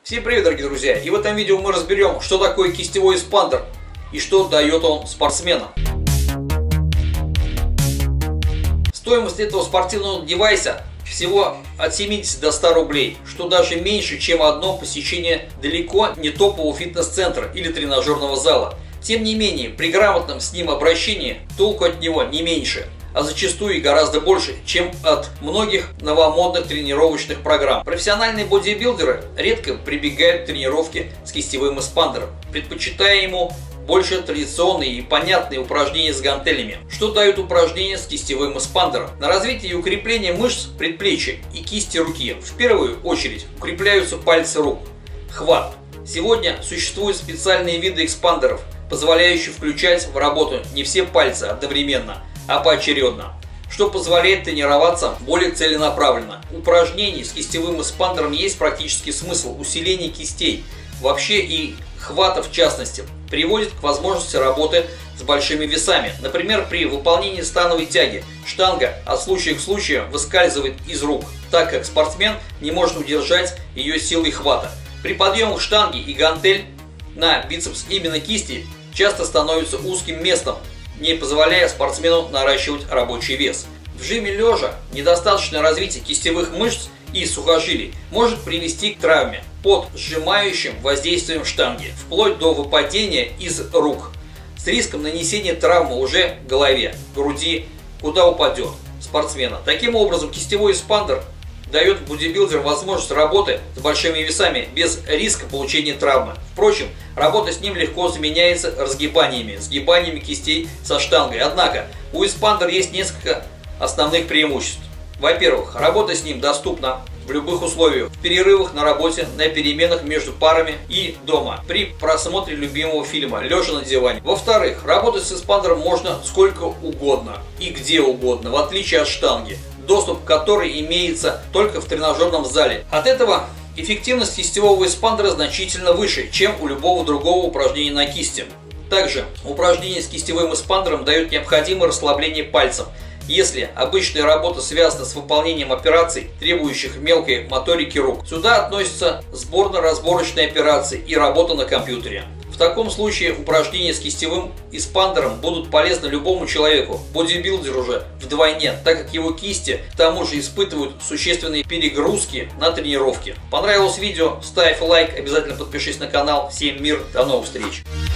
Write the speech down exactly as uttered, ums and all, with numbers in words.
Всем привет, дорогие друзья! И в этом видео мы разберем, что такое кистевой эспандер и что дает он спортсменам. Стоимость этого спортивного девайса всего от семидесяти до ста рублей, что даже меньше, чем одно посещение далеко не топового фитнес-центра или тренажерного зала. Тем не менее, при грамотном с ним обращении толку от него не меньше, а зачастую и гораздо больше, чем от многих новомодных тренировочных программ. Профессиональные бодибилдеры редко прибегают к тренировке с кистевым эспандером, предпочитая ему больше традиционные и понятные упражнения с гантелями. Что дают упражнения с кистевым эспандером? На развитие и укрепление мышц предплечья и кисти руки в первую очередь укрепляются пальцы рук. Хват. Сегодня существуют специальные виды экспандеров, позволяющие включать в работу не все пальцы одновременно, а поочередно, что позволяет тренироваться более целенаправленно. Упражнений с кистевым эспандером есть практический смысл усиления кистей, вообще и хвата в частности, приводит к возможности работы с большими весами. Например, при выполнении становой тяги штанга от случая к случаю выскальзывает из рук, так как спортсмен не может удержать ее силой хвата. При подъемах штанги и гантель на бицепс именно кисти часто становится узким местом, не позволяя спортсмену наращивать рабочий вес. В жиме лежа недостаточное развитие кистевых мышц и сухожилий может привести к травме под сжимающим воздействием штанги, вплоть до выпадения из рук, с риском нанесения травмы уже голове, груди, куда упадет спортсмена. Таким образом, кистевой эспандер дает бодибилдеру возможность работы с большими весами без риска получения травмы. Впрочем, работа с ним легко заменяется разгибаниями, сгибаниями кистей со штангой. Однако у эспандера есть несколько основных преимуществ. Во-первых, работа с ним доступна в любых условиях, в перерывах на работе, на переменах между парами и дома, при просмотре любимого фильма, лежа на диване. Во-вторых, работать с эспандером можно сколько угодно и где угодно, в отличие от штанги, доступ к которой имеется только в тренажерном зале. От этого эффективность кистевого эспандера значительно выше, чем у любого другого упражнения на кисти. Также упражнение с кистевым эспандером дает необходимое расслабление пальцев. Если обычная работа связана с выполнением операций, требующих мелкой моторики рук, сюда относятся сборно-разборочные операции и работа на компьютере. В таком случае упражнения с кистевым эспандером будут полезны любому человеку, бодибилдеру же вдвойне, так как его кисти к тому же испытывают существенные перегрузки на тренировке. Понравилось видео? Ставь лайк, обязательно подпишись на канал. Всем мир, до новых встреч!